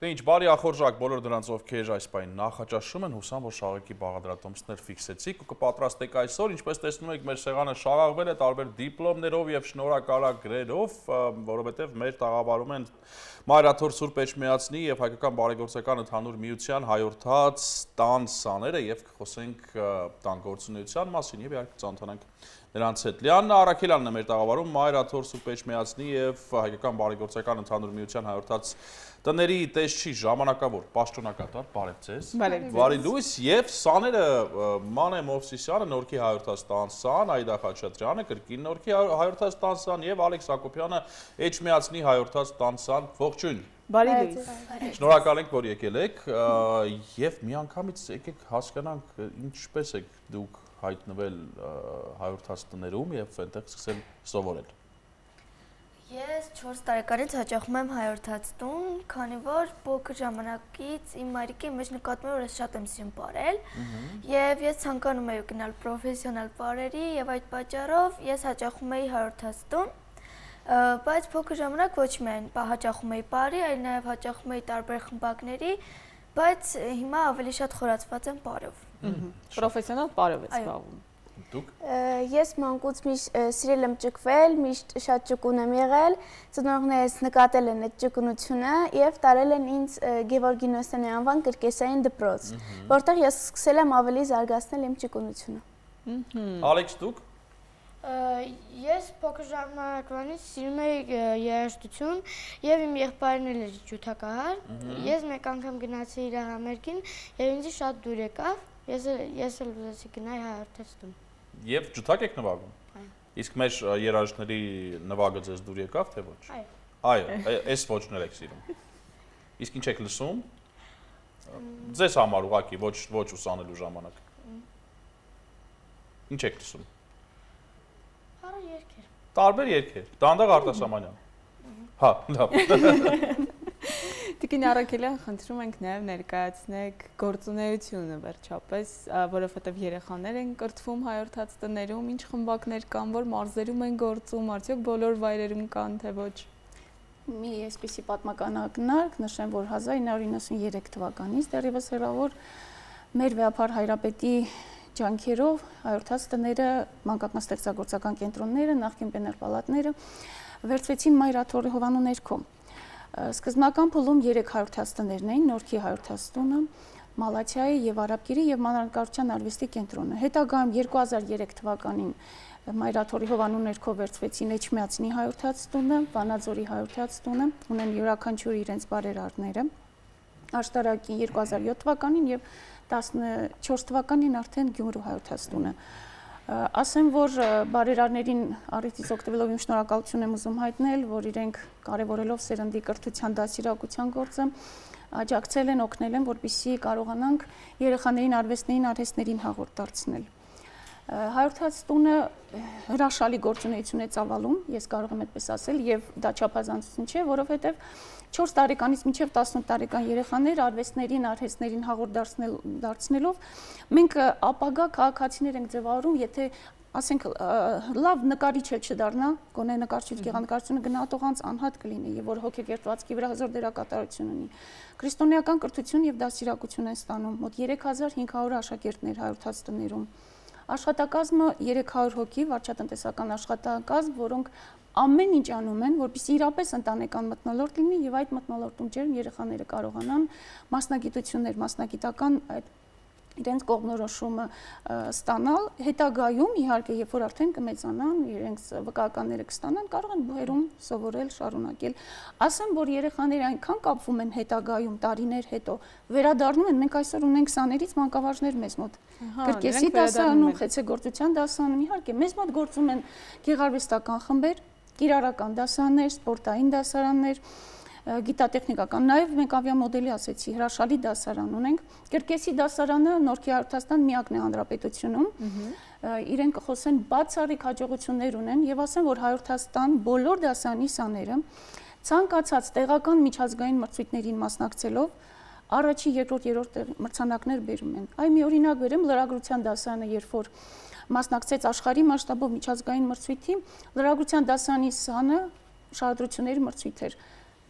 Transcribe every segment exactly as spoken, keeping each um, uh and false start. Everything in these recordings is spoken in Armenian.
Ինչ բարի ախորժակ բոլոր դրանց ովքեր այս պայն նախաճաշում են, հուսամ որ շաղակի բաղադրատոմսներ ֆիքսեցիք ու կպատրաստեք այսօր, ինչպես տեսնում եք մեր սեղանը շաղաղվել է տարբեր դիպլոմներով եւ շնորհակալագրերով, որովհետեւ մեր տաղավարում են Մայրաթոր Սուրբ Էջմիածնի եւ Հայկական բարեգործական ընդհանուր միության հայորդաց տան սաները եւ կխոսենք տան գործունեության մասին եւ իհարկե ծանոթանանք նրանց հետ։ Լիաննա Արաքելյանն է մեր տաղավարում Մայրաթոր Սուրբ Էջմիածնի եւ Հայկական բարեգործական ընդհանուր միության հայորդաց տների տեսչի ժամանակավոր պաշտոնակատար, բարև ձեզ։ Բարի լույս եւ սաները Մանե Մովսիսյանը Նորքի հայորդաց տան սան, Այդա Խաչատրյանը կրկին Նորքի հայորդաց տան սան եւ Ալեքս Հակոբյանը Էջմիածնի հայորդաց տան սան։ Ողջույն։ Բարի լույս։ Շնորհակալ ենք, որ եկել եք եւ միանգամից եկեք հասկանանք ինչպես եք դուք հայտնվել հայորդաց տներում եւ այնտեղ սկսել սովորել։ Ես չորս տարեկանից հաճախում եմ հայորդաց տուն, քանի որ փոքր ժամանակից իմ մայրիկի մեջ նկատում եմ, որ ես շատ եմ սիրում պարել, եւ ես ցանկանում էի գնալ պրոֆեսիոնալ պարերի եւ այդ պատճառով ես հաճախում էի հայորդաց տուն, բայց փոքր ժամանակ ոչ միայն հաճախում էի պարի, այլ նաեւ հաճախում էի տարբեր խմբակների, բայց հիմա ավելի շատ խորացված եմ պարով։ Պրոֆեսիոնալ պարով եք զբաղվում։ Դուք։ Ես մանկուց միշտ սիրել եմ ճկվել, միշտ շատ ճկուն եմ եղել, ծնողներս նկատել են այդ ճկունությունը եւ տարել են ինձ Գևորգ Գինոսյանի անվան կրկեսային դպրոց, որտեղ ես սկսել եմ ավելի զարգացնել իմ ճկունությունը։ Ալեքս, դուք։ Ես փոքր ժամանակվանից սիրում էի երաժշտություն եւ իմ եղբայրն էլ էր ջութակահար։ Ես մեկ անգամ գնացի իր համերգին եւ ինձ շատ դուր եկավ։ Ես ես էլ ուզեցի գնալ հայորդաց տուն։ Եվ ջութակ եք նվագում։ Այո։ Իսկ մեր երաժիշտների նվագը ձեզ դուր եկավ թե ոչ։ Այո։ Այո, այս ոչներ եք սիրում։ Իսկ ինչ եք լսում։ Ձեզ համար ուղակի ոչ ոչ ուսանելու ժամանակ։ Ինչ եք լսում։ Հարը երգեր։ Տարբեր երգեր։ Դանդաղ Արտասամանյան։ Հա, լավ։ Տիկին Արաքելյան, խնդրում ենք նաև ներկայացնեք գործունեությունը վերջապես, որովհետև երեխաներ են կրթվում հայորդաց տներում, ինչ խմբակներ կան, որ մարզերում են գործում, արդյոք բոլոր վայրերում կան, թե ոչ։ Մի այսպիսի պատմական ակնարկ, նշեմ, որ հազար ինը հարյուր իննսուներեք թվականից դեռևս հեռավոր մեր վեհապար հայրապետի ջանքերով հայորդաց տները, մանկական ստեղծագործական կենտրոնները, նախկին պեներպալատները վերցվեցին Մայրաթորի հովանու ներքո։ Սկզբնական փուլում երեք հայորդաց տներն էին, Նորքի հայորդաց տունը, Մալաթիայի եւ Արաբկիրի եւ մանրանկարչության արվեստի կենտրոնը։ Հետագայում երկու հազար երեք թվականին Մայրաթորի հովանու ներքո վերցվեցին Էջմիածնի հայորդաց տունը, Վանաձորի հայորդաց տունը, ունեն յուրաքանչյուր իրենց բարերարները։ Աշտարակի երկու հազար յոթ թվականին եւ տասնչորս թվականին արդեն Գյումրու հայորդաց տունը։ Ասեմ, որ բարերարներին առիթից օգտվելով իմ շնորհակալություն եմ ուզում հայտնել, որ իրենք կարևորելով սերնդի կրթության դասիրակության գործը աջակցել են, օգնել են, որպեսզի կարողանանք երեխաներին արվեստներին, արհեստներին հաղորդ դարձնել։ Հայորդաց տունը հրաշալի գործունեություն է ծավալում, ես կարող եմ այդպես ասել, եւ դա չափազանցություն չէ, որովհետեւ չորս տարեկանից մինչև տասնութ տարեկան երեխաներ արվեստներին, արհեստներին հաղորդ դարձնելով մենք ապագա քաղաքացիներ ենք ձևավորում, եթե ասենք լավ նկարիչ էլ չդառնա, գոնե նկարչի գեղանկարչությունը գնահատողանց անհատ կլինի եւ որ հոգեգերտվածքի վրա հզոր դերակատարություն ունի։ Քրիստոնեական կրթություն եւ դասիրակություն են ստանում մոտ երեք հազար հինգ հարյուր աշակերտներ հայորդաց տներում։ Աշխատակազմը երեք հարյուր հոգի, վարչատնտեսական աշխատակազմ, որոնք ամեն ինչ անում են, որպեսզի իրապես ընտանեկան մթնոլորտ լինի եւ այդ մթնոլորտում ջերմ երեխաները կարողանան մասնագիտություններ, մասնագիտական այդ իրենց կողմնորոշումը ստանալ, հետագայում իհարկե երբ որ արդեն կմեծանան, իրենց վկայականները կստանան, կարող են բուհերում սովորել, շարունակել։ Ասեմ, որ երեխաները այնքան կապվում են հետագայում տարիներ հետո, վերադառնում են, մենք այսօր ունենք սաներից մանկավարժներ մեզ մոտ։ Կրկեսի դասարանում, խեցեգործության դասարանում, իհարկե մեզ մոտ գործում են գեղարվեստական խմբեր, կիրառական դասարաններ, սպորտային դասարաններ, գիտատեխնիկական, նաև մենք ավիամոդելի ասեցի, հրաշալի դասարան ունենք։ Կրկեսի դասարանը Նորքի հայորդաստան միակն է հանրապետությունում, իրենք խոսեն բացառիկ հաջողություններ ունեն եւ ասեն, որ Հայորդաստան բոլոր դասարանի սաները ցանկացած տեղական միջազգային մրցույթներին մասնակցելով առաջի, երկրորդ, երրորդ մրցանակներ բերում են։ Այ մի օրինակ բերեմ, լրագրության դասարանը, երբ որ մասնակցեց աշխարհի մասշտաբով միջազգային մրցույթի, լրագրության դասարանի սանը շահադրությունների մրցույթ էր։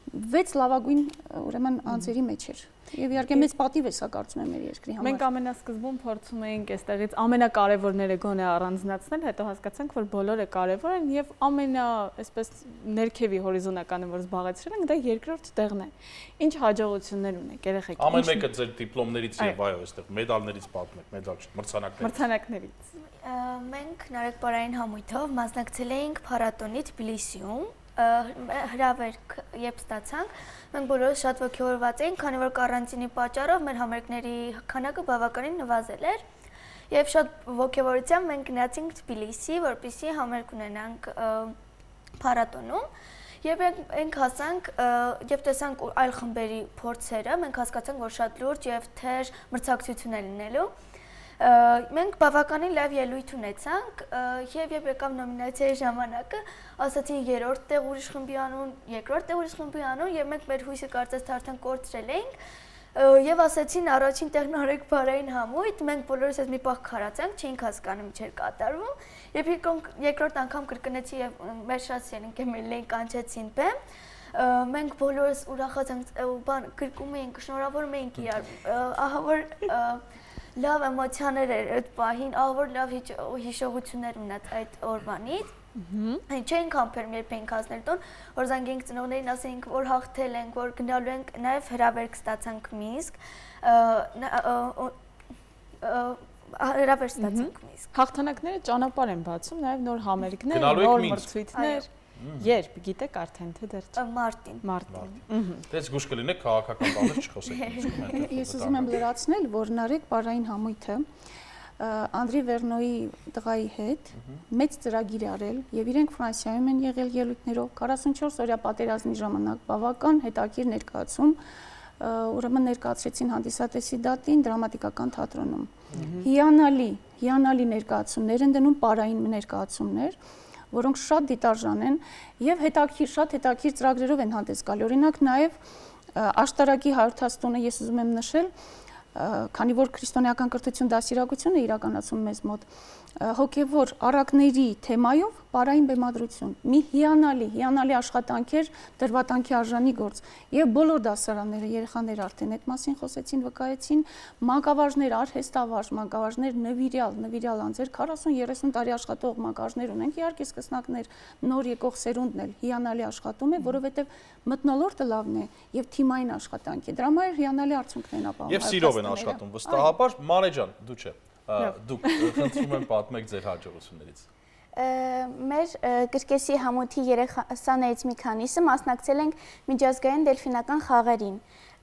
վեց լավագույն ուրեմն անձերի մեջ էր։ Եվ իհարկե մեծ պատիվ է սա կարծում եմ մեր երկրի համար։ Մենք ամենասկզբում փորձում էինք այստեղից ամենակարևորները գոնե առանձնացնել, հետո հասկացանք, որ բոլորը կարևոր են եւ ամենա, այսպես ներքևի հորիզոնականը, որ զբաղեցրել ենք, դա երկրորդ տեղն է։ Ինչ հաջողություններ ունեք երեխեք։ Ամեն մեկը ձեր դիպլոմներից եւ այո, այստեղ մեդալներից պատմեք, մեդալ չէ, մրցանակներից։ Մրցանակներից։ Մենք Նարեկպարային համույթով մասնակցել էինք փառատոնի Թբիլիսիում, հրավերք երբ ստացանք, մենք բոլորս շատ ոգևորված էինք, քանի որ կարանտինի պատճառով մեր համերգների քանակը բավականին նվազել էր եւ շատ ոգևորությամբ մենք գնացինք Թբիլիսի, որպեսզի համերգ ունենանք փառատոնում եւ մենք հասանք եւ տեսանք այլ խմբերի փորձերը, մենք հասկացանք, որ շատ լուրջ եւ թեր մրցակցություն է լինելու։ Մենք բավականին լավ ելույթ ունեցանք եւ երբ եկավ նոմինացիայի ժամանակը, ասացին երրորդ տեղ ուրիշ խմբի անուն, երկրորդ տեղ ուրիշ խմբի անուն եւ մենք մեր հույսը կարծես թե արդեն կորցրել էինք եւ ասացին առաջին տեղն Նարեկպարային համույթ, մենք բոլորս այս մի պահ քարացանք, չէինք հասկանում ինչ էր կատարվում եւ երկրորդ անգամ կրկնեցի եւ մեր շատ սիրելին կեմերին կանչեցին բեմ մենք բոլորս ուրախացանք բան գրկում էինք, շնորհավորում էինք իրար, ահա որ լավ էմոցիաներ էր այդ պահին, ահավոր լավ հիշողություններ ունած այդ օրվանից։ Չենք համբերում երբ էինք հասնել տուն, որ զանգենք ծնողներին, ասենք, որ հաղթել ենք, որ գնալու ենք, նաև հրավերք ստացանք Մինսկ, հրավեր ստացանք Մինսկ։ Հաղթանակները ճանապարհ են բացում, նաև նոր համերգներ, նոր մրցույթներ։ Երբ գիտեք արդեն թե դեռ մարտին մարտին Դες գուշ կլինեք քաղաքական բաներ չխոսեք։ Ես ուզում եմ լրացնել, որ Նարեկպարային համույթը Անդրի Վերնոյի տղայի հետ մեծ ծրագիր է արել եւ իրենք Ֆրանսիայում են եղել ելույթներով քառասունչորս օրյա պատերազմի ժամանակ բավական հետաքրքիր ներկայացում ուրեմն ներկայացրեցին հանդիսատեսի դատին դրամատիկական թատրոնում։ Հիանալի, հիանալի ներկայացումներ են դնում, պարային ներկայացումներ, որոնք շատ դիտարժան են եւ հետաքրքիր շատ հետաքրքիր ծրագրերով են հանդես գալի։ Օրինակ նաեւ աշտարակի հարյուրից տունը ես ուզում եմ նշել, քանի որ քրիստոնեական կրթություն դասիրակությունը իրականացում մեզ մոտ հոգևոր առակների թեմայով պարային բեմադրություն, մի հիանալի, հիանալի աշխատանք էր, դրվատանքի արժանի գործ եւ բոլոր դասարանները, երեխաները արդեն այդ մասին խոսեցին, վկայեցին, մանկավարժներ, արհեստավարժ, մանկավարժներ նվիրյալ, նվիրյալ անձեր, քառասուն երեսուն տարի աշխատող մանկավարժներ ունենք, իհարկե սկսնակներ, նոր եկող սերունդն էլ հիանալի աշխատում է, որովհետեւ մթնոլորտը լավն է եւ թիմային աշխատանք է։ Դրա համար հիանալի արդյունքներ են ապահովում։ Եվ սիրով են աշխատում, վստահաբար, Մանե ջան, դու չէ։ Դուք խնդրում եմ պատմեք ձեր հաջողություններից։ Մեր կրկեսի համույթի երեխաներից մի քանիսը մասնակցել ենք միջազգային դելֆինական խաղերին։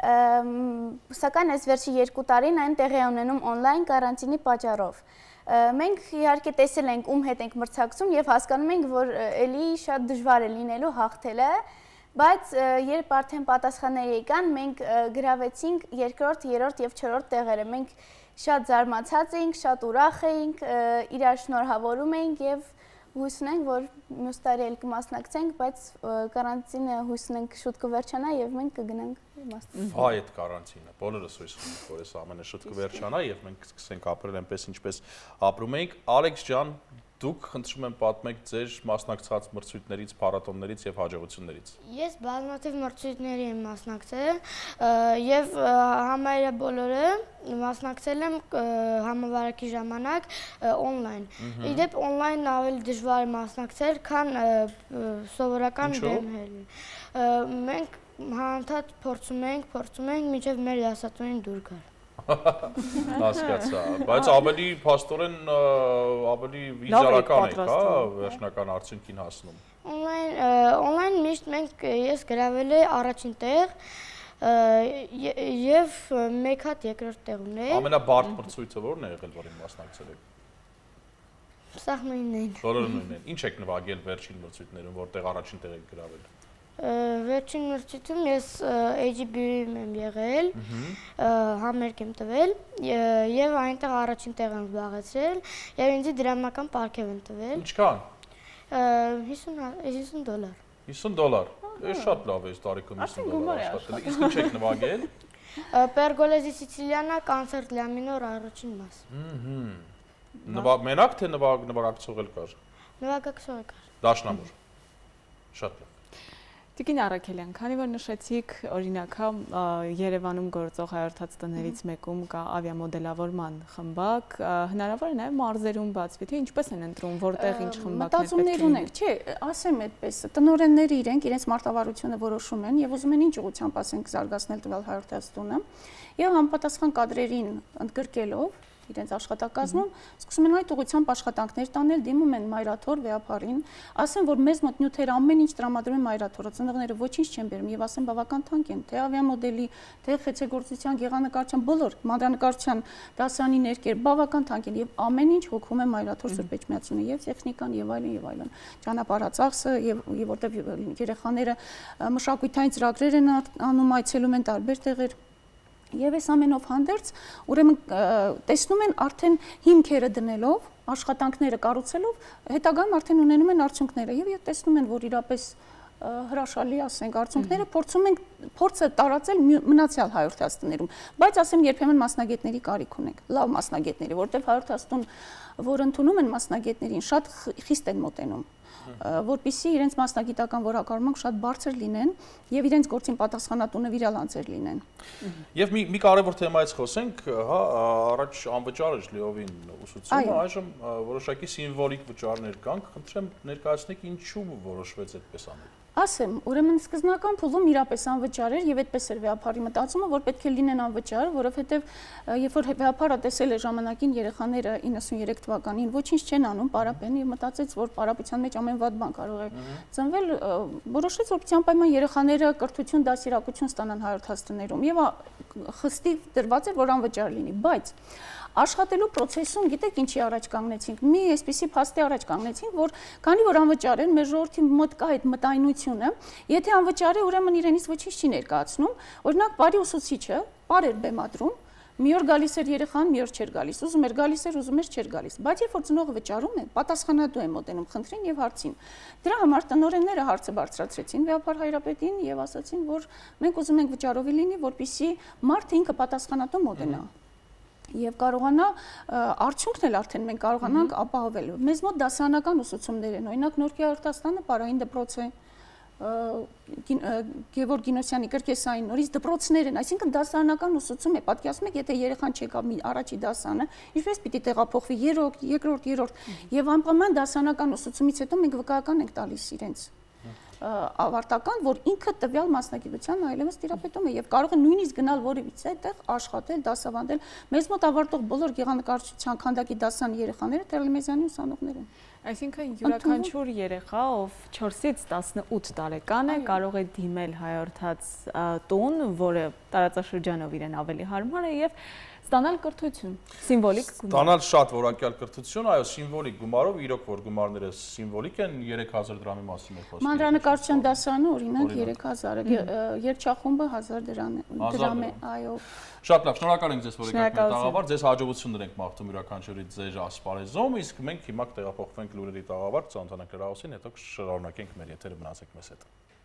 Սակայն այս վերջի երկու տարին այն տեղի է ունենում օնլայն կարանտինի պատճառով։ Մենք իհարկե տեսել ենք ում հետ ենք մրցակցում եւ հասկանում ենք, որ էլի շատ դժվար է լինելու հաղթելը, բայց երբ արդեն պատասխանները եկան, մենք գրավեցինք երկրորդ, երրորդ եւ չորրորդ տեղերը։ Մենք շատ զարմացած էինք, շատ ուրախ էինք, իրար շնորհավորում էինք եւ հույս ունենք, որ մյուս տարի էլ կմասնակցենք, բայց կարանտինը հույս ունենք շուտ կվերջանա եւ մենք կգնանք մասնակցել։ Այ այդ կարանտինը, բոլորս հույս ունենք, որ այս ամենը շուտ կվերջանա եւ մենք սկսենք ապրել այնպես ինչպես ապրում էինք։ Ալեքս ջան, դուք խնդրում եմ պատմեք ձեր մասնակցած մրցույթներից, փառատոններից եւ հաջողություններից։ Ես բազմաթիվ մրցույթների եմ մասնակցել եւ համարյա բոլորը մասնակցել եմ համավարակի ժամանակ օնլայն։ Իդեպ օնլայնն ավելի դժվար է մասնակցել, քան սովորական բեմերին։ Մենք հանդարտ փորձում ենք, փորձում ենք, մինչեւ մեր դասատուին դուր գալ։ Հասկացա, բայց ավելի փաստորեն ավելի վիզուալական եք, հա, վերջնական արդյունքին հասնում։ Օնլայն օնլայն միշտ մենք ես գրավել եմ առաջին տեղ եւ մեկ հատ երկրորդ տեղ ունեի։ Ամենաբարդ մրցույթը ո՞րն է եղել, որին մասնակցել եք։ Սա նույնն են։ Բոլորը նույնն են։ Ինչ եք նվագել վերջին մրցույթներում, որտեղ առաջին տեղ եք գրավել։ Վերջին մրցույթում ես A G B-ում եմ եղել, համերգ եմ տվել եւ այնտեղ առաջին տեղ եմ զբաղեցրել եւ ինձ դրամական պարգև են տվել։ Ինչքան։ հիսուն դոլար։ հիսուն դոլար։ Էս շատ լավ է, այս տարիքում հիսուն դոլար աշխատել։ Իսկ ինչ եք նվագել։ Pergolesi Siciliana կոնցերտ Լա մինոր առաջին մաս։ Նվագ մենակ թե նվագ նվագակցող էլ կար։ Նվագակցող կար։ Դաշնամուր։ Շատ լավ։ Տիկին Արաքելյան, քանի որ նշեցիք, օրինակ, Երևանում գործող հայորդաց տներից մեկում կա ավիամոդելավորման խմբակ, հնարավոր է նաև մարզերում բացվի, թե ինչպես են ընտրում, որտեղ ինչ խմբակներ պետք է ունենք, չէ, ասեմ այդպես, տնօրենները իրենք իրենց մարտավարությունը որոշում են եւ ուզում են ինչ ուղղությամբ ասենք զարգացնել տվյալ հայորդաց տունը եւ համապատասխան կադրերին ընդգրկելով իրենց աշխատակազմում սկսում են այդ ուղղությամբ աշխատանքներ տանել, դիմում են մայրաթոր վեհապարին, ասեն, որ մեզ մոտ նյութերը ամեն ինչ տրամադրում են մայրաթորը, ծնողները ոչինչ չեն բերում եւ ասեն բավական թանկ են, թե ավիամոդելի, թե խեցեգործության, գեղանկարչության, բոլոր մանրանկարչության դասանի ներկեր բավական թանկ են եւ ամեն ինչ հոգում է մայրաթոր Սուրբ Էջմիածյանը եւ տեխնիկան եւ այլն եւ այլն։ Ճանապարհածախսը եւ որտեւ երեխաները մշակութային ծրագրեր են անում, այցելում են տարբեր տեղեր Եվ այս ամենով հանդերձ, ուրեմն տեսնում են արդեն հիմքերը դնելով, աշխատանքները կառուցելով, հետագայում արդեն ունենում են արդյունքները եւ տեսնում են, որ իրապես հրաշալի ասենք արդյունքները փորձում են փորձը տարածել մնացյալ հայորդաց տներում, բայց ասեմ երբեմն մասնագետների կարիք ունենք, լավ մասնագետների, որտեղ հայորդաց տուն, որ ընդունում են մասնագետներին, շատ խիստ են մոտենում որպեսզի իրենց մասնագիտական որակարմունք շատ բարձր լինեն եւ իրենց գործին պատասխանատու նվիրալանձեր լինեն։ Եվ մի մի կարևոր թեմայից խոսենք, հա, առաջ անվճար էր լիովին ուսուցումը, այժմ որոշակի սիմվոլիկ վճարներ կան, խնդրեմ ներկայացնեք ինչու որոշվեց այդպես անել։ Ասեմ, ուրեմն սկզբնական փուլում իրապես անվճար էր եւ այդպես էր վեհապարի մտածումը, որ պետք է լինեն անվճար, որովհետեւ երբ որ վեհապարը տեսել է ժամանակին երեխաները իննսուններեք թվականին ոչինչ չեն անում, պարապեն եւ մտածեց, որ պարապության մեջ ամեն վատ բան կարող է ծնվել, որոշեց, որ անպայման երեխաները կրթություն, դասիրակություն ստանան հայորդաց տներում եւ խստի դրված էր, որ անվճար լինի, բայց Աշխատելու process-ում գիտեք ինչի առաջ կանգնեցինք։ Մի այսպիսի փաստի առաջ կանգնեցինք, որ քանի որ անվճար են, մեր ժողովրդի մոտ կա այդ մտայնությունը, եթե անվճար է, ուրեմն իրենից ոչինչ չի ներկայացնում։ Օրինակ, բարի ուսուցիչը պար էր բեմադրում, մի օր գալիս էր երեխան, մի օր չէր գալիս, ուզում էր գալիս էր, ուզում էր չէր գալիս։ Բայց երբ որ ծնողը վճարում է, պատասխանատու է մոտենում խնդրին եւ հարցին։ Դրա համար տնօրենները հարցը բարձրացրեցին վեհապար Հայրապետին եւ ասացին, որ մենք ուզում ենք վճարովի լինի, որպեսզի մարդը ինքը պատասխանատու մոտենա։ Եվ կարողանա արդյունքն էլ արդեն մենք կարողանանք ապահովել։ Մեզ մոտ դասարանական ուսուցումներ են, օրինակ Նորքի Հայորդաստանը պարային դպրոց է, Գևորգ Գինոսյանի կրկեսային նորից դպրոցներ են, այսինքն դասարանական ուսուցում է, պատկերացնում եք, եթե երեխան չեկավ առաջի դասանը, ինչպես պիտի տեղափոխվի երրորդ, երկրորդ, երրորդ, եւ անպայման դասարանական ուսուցումից հետո մենք վկայական ենք տալիս իրենց ավարտական, որ ինքը տվյալ մասնագիտության այլևս տիրապետում է եւ կարող է նույնիսկ գնալ որևիցե այդտեղ աշխատել, դասավանդել։ Մեզ մոտ ավարտող բոլոր գեղանկարչության քանդակի դասան երեխաները Տերլեմեզյանի ուսանողներ են։ Այսինքն յուրաքանչյուր երեխա, ով չորսից տասնութ տարեկան է, կարող է դիմել հայորդաց տուն, որը տարածաշրջանով իրեն ավելի հարմար է եւ ստանալ կրթություն, սիմվոլիկ գումար։ Ստանալ շատ որակյալ կրթություն, այո, սիմվոլիկ գումարով, իրոք որ գումարները սիմվոլիկ են, երեք հազար դրամի մասին է խոսքը։ Մանրանկարչության դասարանը օրինակ երեք հազար է, երգչախումբը հազար դրամ է, այո։ Շատ լավ, շնորհակալ ենք ձեզ, որ եկաք մեր տաղավար, ձեզ հաջողություններ ենք մաղթում յուրաքանչյուրի ձեր ասպարեզում, իսկ մենք հիմա կտեղափոխվենք լուրերի տաղավար, ծանոթանանք լրահոսին, հետո կշարունակենք մեր եթերը, մնացեք մեզ հետ։